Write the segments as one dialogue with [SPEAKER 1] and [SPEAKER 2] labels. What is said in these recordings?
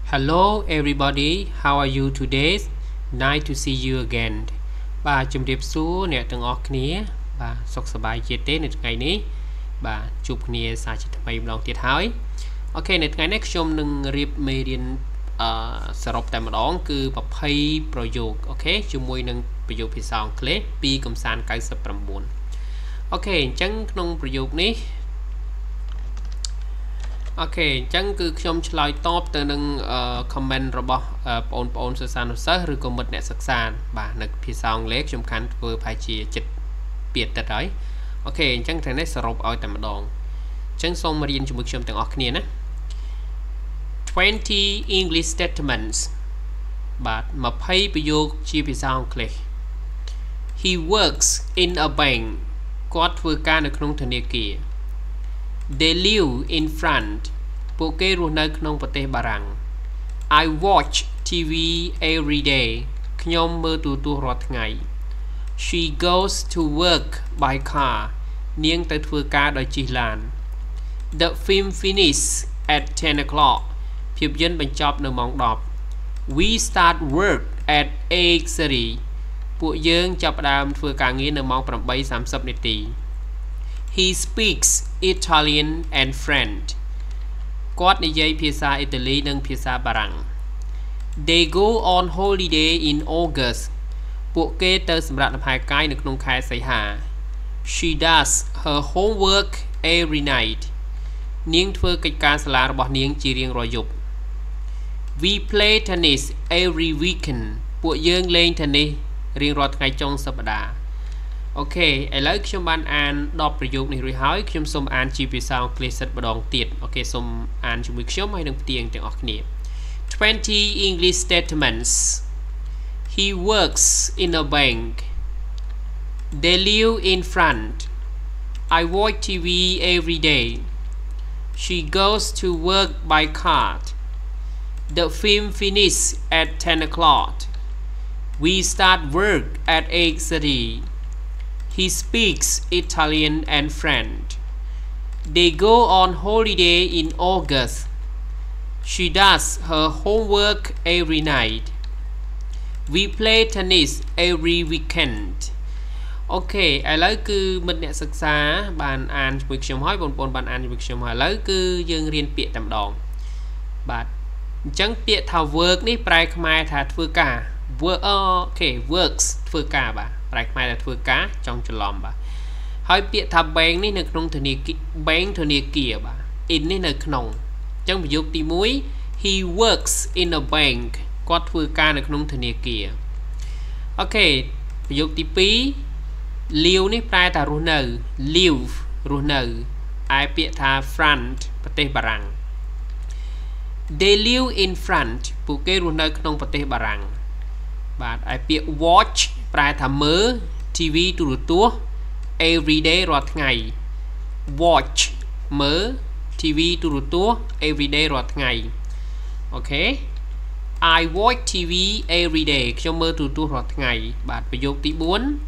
[SPEAKER 1] Hello everybody, how are you today? Nice to see you again. បាទជំរាបសួរអ្នកទាំងអស់គ្នាបាទសុខសប្បាយជាទេនៅថ្ងៃនេះបាទជួបគ្នាសារជាថ្មីម្ដងទៀតហើយអូខេនៅថ្ងៃនេះខ្ញុំនឹងរៀបមេរៀនសរុបតែម្ដងគឺ20ប្រយោគអូខេជាមួយនឹងប្រយោគភាសាអង់គ្លេសពីកំសាន្ត99អូខេអញ្ចឹងក្នុងប្រយោគនេះអូខេអញ្ចឹងគឺខ្ញុំឆ្លើយតបទៅនឹង comment របស់បងប្អូនសិស្សានុសិស្សឬក៏មិត្តអ្នកសិក្សាបាទនៅភាសាអង់គ្លេសខ្ញុំខានធ្វើប្រហែលជាចិត្តពីទឹកហើយអូខេអញ្ចឹងថ្ងៃនេះសរុបឲ្យតែម្ដងអញ្ចឹងសូមរៀនជាមួយខ្ញុំទាំងអស់គ្នាណា20 English statements បាទ20ប្រយោគជាភាសាអង់គ្លេស He works in a bank គាត់ធ្វើការនៅក្នុងធនាគារThey live in France ពួកគេរស់នៅក្នុងប្រទេសបារាំង I watch TV every day ខ្ញុំមើលទូរទស្សន៍រាល់ថ្ងៃ She goes to work by car នាងទៅធ្វើការដោយជិះឡាន The film finish at 10 o'clock ភាពយន្តបញ្ចប់នៅម៉ោង10 We start work at 8:30 ពួកយើងចាប់ផ្ដើមធ្វើការងារនៅម៉ោង 8:30 នាទី He speaks Italian and French គាត់និយាយភាសាអ៊ីតាលីនិងភាសាបារាំង They go on holiday in August ពួកគេទៅសម្រាកលំហែកាយនៅក្នុងខែសីហា She does her homework every night នាងធ្វើកិច្ចការសាលារបស់នាងជារៀងរាល់យប់ We play tennis every weekend ពួកយើងលេង tennis រៀងរាល់ថ្ងៃចុងសប្តាហ៍អូខេឥឡូវខ្ញុំបានអាន10ប្រយោគនេះរួចហើយខ្ញុំសូមអានជាភាសាអង់គ្លេសសិតម្ដងទៀតអូខេសូមអានជាមួយខ្ញុំហើយនឹងផ្ទៀងទាំងអស់គ្នា20 English statements He works in a bank They live in France I watch TV every day She goes to work by car The film finishes at 10 o'clock We start work at 8:30 He speaks Italian and French. They go on holiday in August. She does her homework every night. We play tennis every weekend. អូខេឥឡូវគឺមិត្តអ្នកសិក្សាបានអានជាមួយខ្ញុំហើយបងប្អូនបានអានជាមួយខ្ញុំហើយឥឡូវគឺយើងរៀនពាក្យតែម្ដងបាទអញ្ចឹងពាក្យថា work នេះប្រែខ្មែរថាធ្វើការ work អូខេ works ធ្វើការបាទប្រែខ្មែរថាធ្វើការចង់ច្រឡំបាទហើយពាក្យថា bank នេះនៅក្នុងធនាគារ bank ធនាគារបាទ in នេះនៅក្នុងអញ្ចឹងប្រយោគទី1 He works in a bank គាត់ធ្វើការនៅក្នុងធនាគារអូខេប្រយោគទី2 live នេះប្រែថារស់នៅ live រស់នៅឯពាក្យថា France ប្រទេសបារាំង They live in France ពួកគេរស់នៅក្នុងប្រទេសបារាំងបាទឯពាក្យ watch ប្រែថាមើល TV ទូរទស្សន៍ every day រាល់ថ្ងៃ watch មើល TV ទូរទស្សន៍ every day រាល់ថ្ងៃអូខេ I watch TV every day ខ្ញុំមើលទូរទស្សន៍រាល់ថ្ងៃបាទប្រយោគទី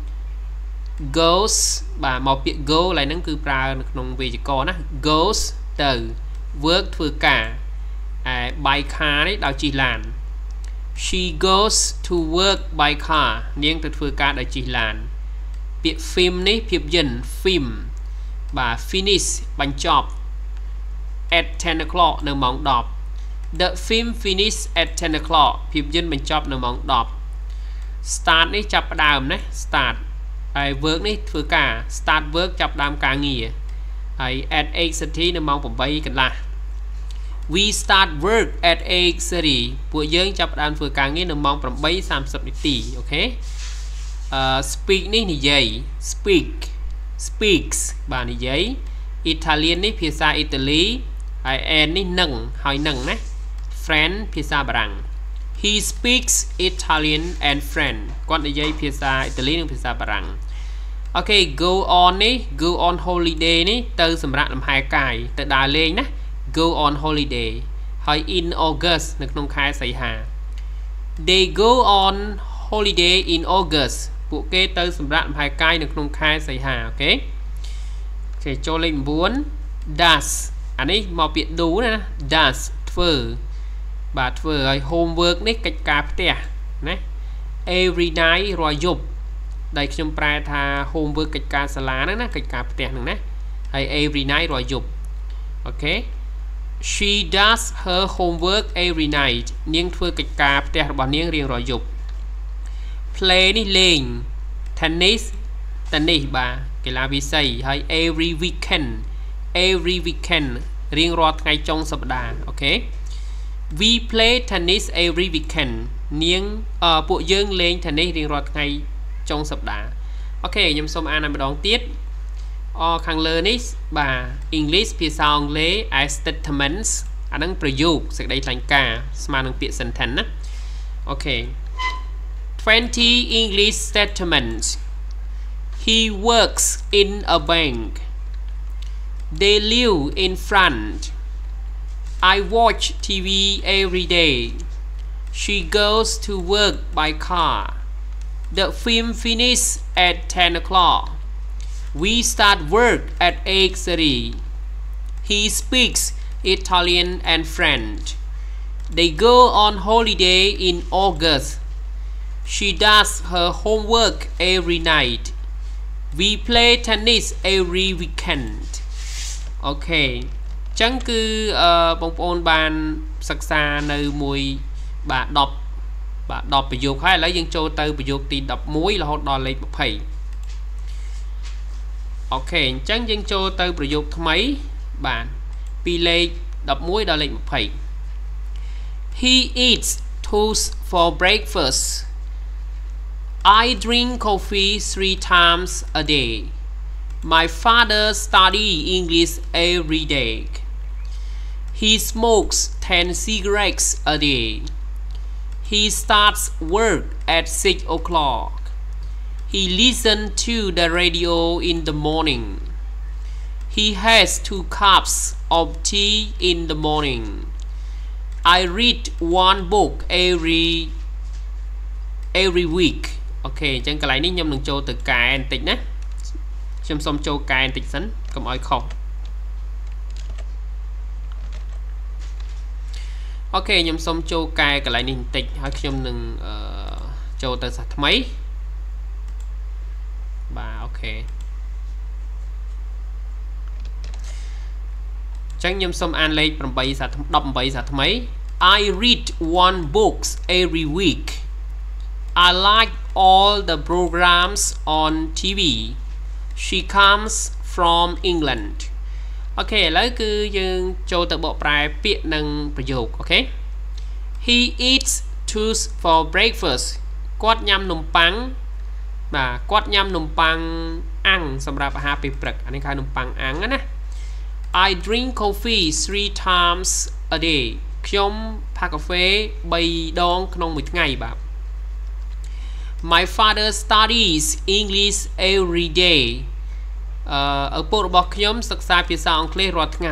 [SPEAKER 1] 4 goes បាទមកពាក្យ go ឡើយហ្នឹងគឺប្រើនៅក្នុងវេយ្យាករណ៍ណា goes ទៅ work ធ្វើការឯ by car នេះដោយជិះឡានShe goes to work by car នាងទៅធ្វើការដោយជិះឡានពាក្យ film នេះភាពយន្ត film បាទ finish បញ្ចប់ at 10 o'clock នៅម៉ោង10 The film finish at 10 o'clock ភាពយន្តបញ្ចប់នៅម៉ោង10 start នេះចាប់ផ្ដើមណា start ហើយ work នេះធ្វើការ start work ចាប់ផ្ដើមការងារហើយ at 8:30 នៅម៉ោង8កន្លះWe start work at 8:30 ពួកយើងចាប់ផ្ដើមធ្វើការងារនៅម៉ោង 8:30 នាទីអូខេspeak នេះនិយាយ speaks បាទនិយាយ Italian នេះភាសាអ៊ីតាលីហើយ and នេះនឹងហើយនឹងណា French ភាសាបារាំង He speaks Italian and French គាត់និយាយភាសាអ៊ីតាលីនិងភាសាបារាំងអូខេ go on នេះ go on holiday នេះទៅសម្រាប់លំហែកាយទៅដើរលេងណាGo on holiday ហើយ in August នៅក្នុងខែសីហា They go on holiday in August ពួកគេទៅសម្រាប់លំហែកាយនៅក្នុងខែសីហាអូខេចូលលេខ9 does អានេះមកពាក្យ do ណា does ធ្វើ bàធ្វើឲ្យ homework នេះកិច្ចការផ្ទះណា every night រាល់យប់ដែលខ្ញុំប្រែថា homework កិច្ចការសាលាហ្នឹងណាកិច្ចការផ្ទះហ្នឹងណាហើយ every night រាល់យប់អូខេ she does her homework every night នាងធ្វើកិច្ចការផ្ទះរបស់នាងរៀងរាល់យប់ play នេះលេង tennis បាទកីឡាវាសីហើយ every weekend រៀងរាល់ថ្ងៃចុងសប្តាហ៍អូខេ we play tennis every weekend នាងពួកយើងលេង tennis រៀងរាល់ថ្ងៃចុងសប្តាហ៍អូខេខ្ញុំសូមអានម្ដងទៀតខាងលើនេះបាទ English ភាសាអង់គ្លេស as statements អាហ្នឹងប្រយោគសេចក្តីថ្លែងការណ៍ស្មើនឹងពាក្យ sentence ណាអូខេ 20 English statements he works in a bank they live in France I watch TV every day she goes to work by car the film finishes at 10 o'clock we start work at 8:30 he speaks Italian and French they go on holiday in August she does her homework every night we play tennis every weekend អូខេចឹងគឺបងប្អូនបានសិក្សានៅមួយបាទ10ប្រយោគហើយឥឡូវយើងចូលទៅប្រយោគទី11រហូតដល់លេខ20អូខេអញ្ចឹងយើងចូលទៅប្រយោគថ្មីបាទពីលេខ11ដល់លេខ20 he eats toast for breakfast I drink coffee 3 times a day my father study English every day he smokes 10 cigarettes a day he starts work at 6 o'clock he listens to the radio in the morning he has 2 cups of tea in the morning I read 1 book every week អូខេអញ្ចឹងកន្លែងនេះខ្ញុំនឹងចូលទៅកែបន្តិចណាខ្ញុំសូមចូលកែបន្តិចសិនកុំឲ្យខុសអូខេខ្ញុំសូមចូលកែកន្លែងនេះបន្តិចហើយខ្ញុំនឹងចូលទៅសាស្ត្រថ្មីបាទអូខេចឹងខ្ញុំសូមអានលេខ8សាស្ត្រ18សាស្ត្រថ្មី I read 1 books every week I like all the programs on TV she comes from England អូខេឥឡូវគឺយើងចូលទៅបកប្រែពាក្យនិងប្រយោគអូខេ he eats toast for breakfast គាត់ញ៉ាំនំប៉័ងបាទគាត់ញ៉ាំនំប៉័ងអាំងសម្រាប់អាហារពេលព្រឹកអានេះហៅនំប៉័ងអាំងណា I drink coffee 3 times a day ខ្ញុំផឹកកាហ្វេ3 ដងក្នុងមួយថ្ងៃបាទ My father studies English every day ឪពុករបស់ខ្ញុំសិក្សាភាសាអង់គ្លេសរាល់ថ្ងៃ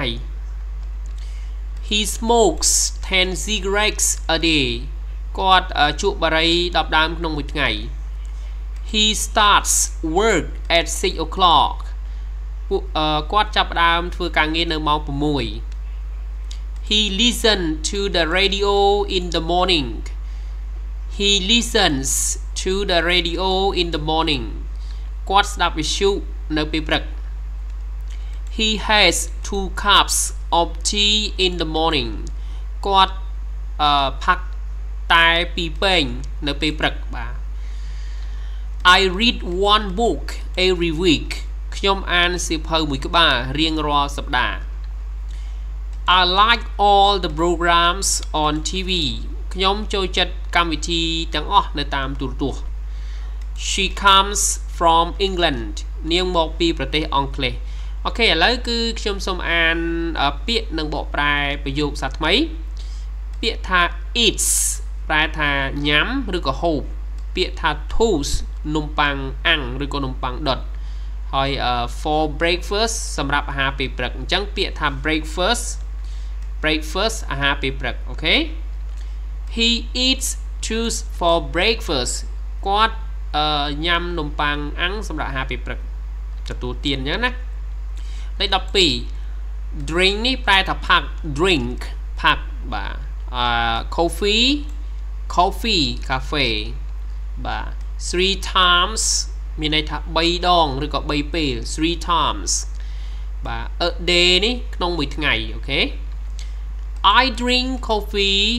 [SPEAKER 1] He smokes 10 cigarettes a day គាត់ជក់បារី10ដើមក្នុងមួយថ្ងៃ He starts work at 6 o'clock គាត់ចាប់ផ្ដើមធ្វើការងារនៅម៉ោង6 He listens to the radio in the morning He listens to the radio in the morning គាត់ស្ដាប់វិទ្យុនៅពេលព្រឹក He has 2 cups of tea in the morning គាត់ផឹកតែ2ពែងនៅពេលព្រឹកបាទ I read 1 book every week ខ្ញុំអានសៀវភៅមួយក្បាលរៀងរាល់សប្តាហ៍ I like all the programs on TV ខ្ញុំចូលចិត្តកម្មវិធីទាំងអស់នៅតាមទូរទស្សន៍ She comes from England នាងមកពីប្រទេសអង់គ្លេសអូខេឥឡូវគឺខ្ញុំសូមអានពាក្យនិងបកប្រែប្រយោគសាស្ត្រថ្មីពាក្យថា eats ប្រែថាញ៉ាំឬក៏ហូបពាក្យថា toast នំប៉័ងអាំងឬក៏នំប៉័ងដុតហើយ for breakfast សម្រាប់អាហារពេលព្រឹកអញ្ចឹងពាក្យថា breakfast អាហារពេលព្រឹកអូខេ He eats toast for breakfast គាត់ញ៉ាំនំប៉័ងអាំងសម្រាប់អាហារពេលព្រឹកទទួលទានអញ្ចឹងណាលេខ12 drink នេះប្រែថាផឹក drink ផឹកបាទ coffee cà phê và 3 times mình này thà 3 đòn rồi có 3 ពេល 3 times và a day ní trong một ngày. Ok, I drink coffee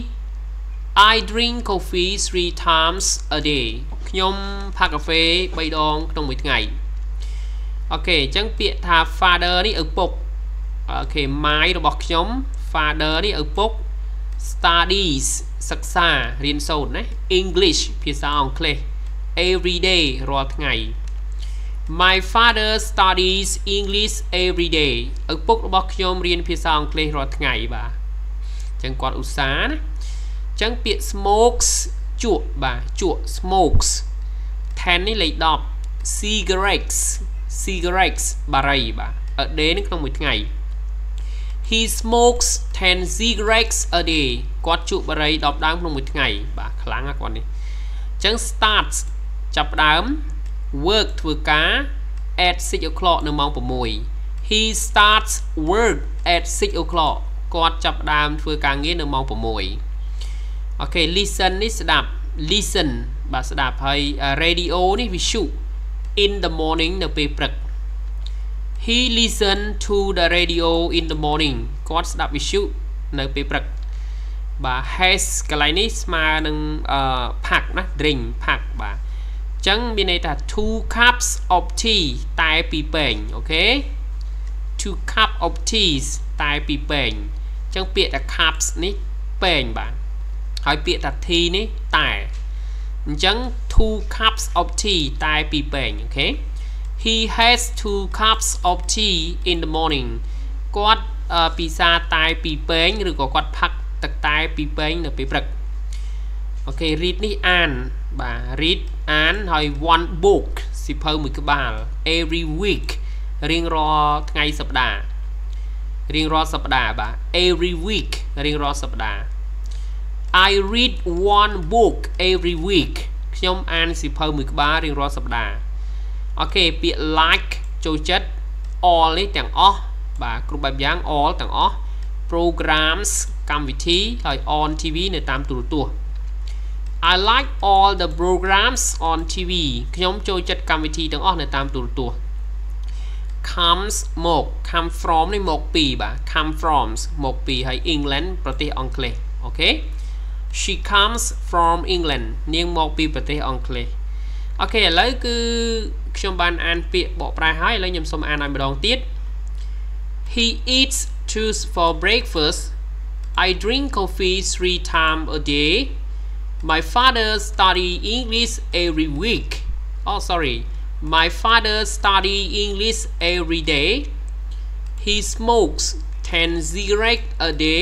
[SPEAKER 1] 3 times a day ខ្ញុំផឹកកាហ្វេ 3 ដងក្នុងមួយថ្ងៃ Ok អញ្ចឹងពាក្យថា father នេះឪពុក Ok my របស់ខ្ញុំ father នេះឪពុក studies សិក្សារៀនសូត្រណា English ភាសាអង់គ្លេស every day រាល់ថ្ងៃ My father studies English every day ឪពុករបស់ខ្ញុំរៀនភាសាអង់គ្លេសរាល់ថ្ងៃបាទអញ្ចឹងគាត់ឧស្សាហ៍ណាអញ្ចឹងពាក្យ smokes ជក់បាទជក់ smokes 10 នេះលេខ 10 cigarettes បារីបាទ a day នេះក្នុងមួយថ្ងៃ He smokes 10 cigarettes a day គាត់ជក់បារី 10 ដើមក្នុងមួយថ្ងៃបាទខ្លាំងណាស់គាត់នេះអញ្ចឹង starts ចាប់ផ្ដើម work ធ្វើការ at 6 o'clock នៅម៉ោង 6 He starts work at 6 o'clock គាត់ចាប់ផ្ដើមធ្វើការងារនៅម៉ោង 6 Ok listen នេះស្ដាប់ listen បាទស្ដាប់ហើយ radio នេះវិទ្យុ in the morning នៅពេលព្រឹក He listen to the radio in the morning គាត់ស្ដាប់វិទ្យុនៅពេលព្រឹកបាទ has កន្លែងនេះស្មើនឹងផាក់ណា drink ផាក់បាទអញ្ចឹងមានន័យថា 2 cups of tea តែ2ពែងអូខេ 2 cup of tea តែ2ពែងអញ្ចឹងពាក្យថា cups នេះពែងបាទហើយពាក្យថា tea នេះតែអញ្ចឹង 2 cups of tea តែ2ពែងអូខេ He has 2 cups of tea in the morning គាត់ពិសាតែ2ពែងឬក៏គាត់ផឹកទឹកតែ2ពែងនៅពេលព្រឹកអូខេ read នេះអានបាទ read អានហើយ one book សៀវភៅមួយក្បាល every week រៀងរាល់ថ្ងៃសប្តាហ៍រៀងរាល់សប្តាហ៍បាទ every week រៀងរាល់សប្តាហ៍ I read one book every week ខ្ញុំអានសៀវភៅមួយក្បាលរៀងរាល់សប្តាហ៍អូខេពាក្យ like ចូលចិត្ត all នេះទាំងអស់បាទគ្រប់បែបយ៉ាង all ទាំងអស់ programs កម្មវិធីហើយ on TV នៅតាមទូរទស្សន៍ I like all the programs on TV ខ្ញុំចូលចិត្តកម្មវិធីទាំងអស់នៅតាមទូរទស្សន៍ comes មក come from នេះមកពីបាទ come from មកពីហើយ England ប្រទេសអង់គ្លេសអូខេ She comes from England នាងមកពីប្រទេសអង់គ្លេសអូខេឥឡូវគឺខ្ញុំបានអានពាក្យបកប្រែហើយឥឡូវខ្ញុំសូមអានឲ្យម្ដងទៀត He eats toast for breakfast I drink coffee 3 times a day My father study English every week Oh sorry My father study English every day He smokes 10 cigarettes a day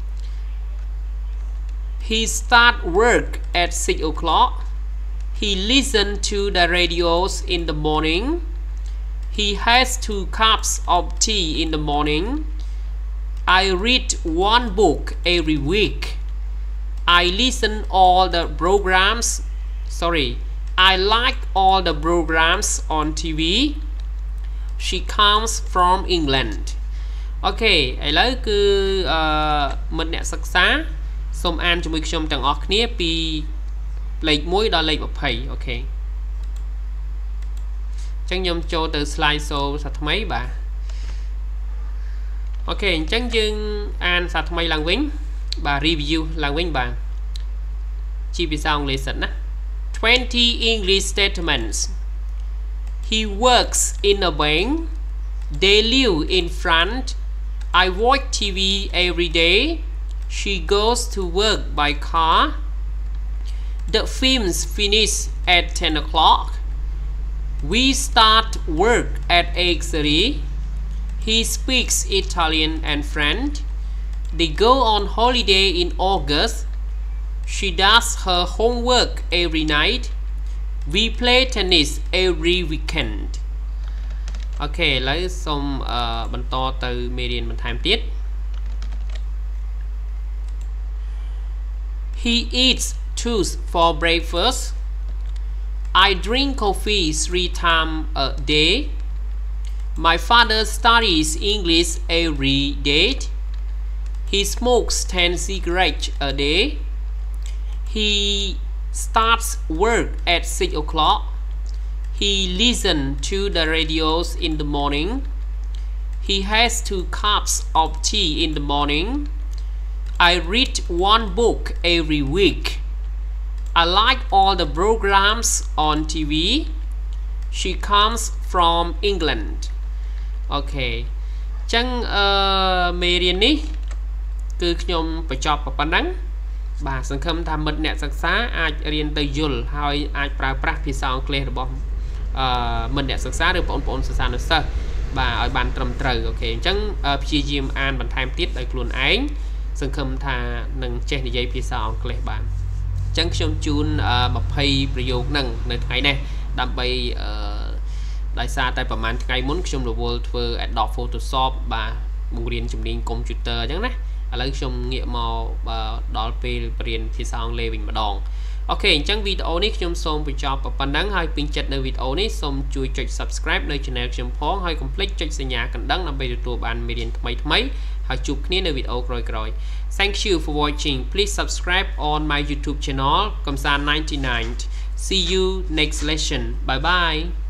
[SPEAKER 1] He start work at 6 o'clock He listen to the radios in the morning He has 2 cups of tea in the morning I read one book every week I listen all the programs Sorry I like all the programs on TV She comes from England អូខេឥឡូវគឺមិត្តអ្នកសិក្សាសូមអានជាមួយខ្ញុំទាំងអស់គ្នាពីលេខ1ដល់លេខ20អូខេអញ្ចឹងខ្ញុំចូលទៅ slide show សាថ្មីបាទអូខេអញ្ចឹងយើងអានសាថ្មីឡើងវិញបាទ review ឡើងវិញបាទជាភាសាអង់គ្លេសសិនណា20 English statements He works in a bank They live in France I watch TV every day She goes to work by car The films finish at 10 o'clock We start work at 8:30 He speaks Italian and French They go on holiday in August She does her homework every night We play tennis every weekend អូខេឥឡូវសូមបន្តទៅមេរៀនបន្ថែមទៀត He eats toast for breakfast I drink coffee 3 times a day My father studies English every day He smokes 10 cigarettes a day. He starts work at 6 o'clock. He listens to the radios in the morning. He has 2 cups of tea in the morning. I read 1 book every week. I like all the programs on TV. She comes from England. Okay. Chẳng mê riêng ní cứ nhom phải chọc vào phần đắng bà sẵn khâm tham mật nẹ sắc xá ai riêng tới dùl hay ai pra pra phía sau kê rồi bom mình nẹ sắc xá được bọn sắc xá nó sơ bà ở bàn trầm trời. Ok chẳng phía dìm an bằng time tiết ở luôn ánh sẵn khâm thà nâng trên dây phía sau kê bạn chẳng trong chun mà payประโยค nâng nơi ngày này đam bay đại xa tạiประมาณ ngày muốn trong đồ vô thơ Adobe Photoshop bà mong riêng trong điện computer chẳng nè lấy trong nghĩa màu và đó về riêng phía sau lê bình mà đòn. Ok chẳng video này trong xong bị chọc và phần đăng hay pin chặt nơi video này xong chui chọn subscribe nơi channel trong phó hay complete chọn xây nhà cần đăng làm bây giờ tụi bạn median mấy hay chụp kia nơi video rồi. Thank you for watching. Please subscribe on my YouTube channel Kamsan 99. See you next lesson. Bye bye.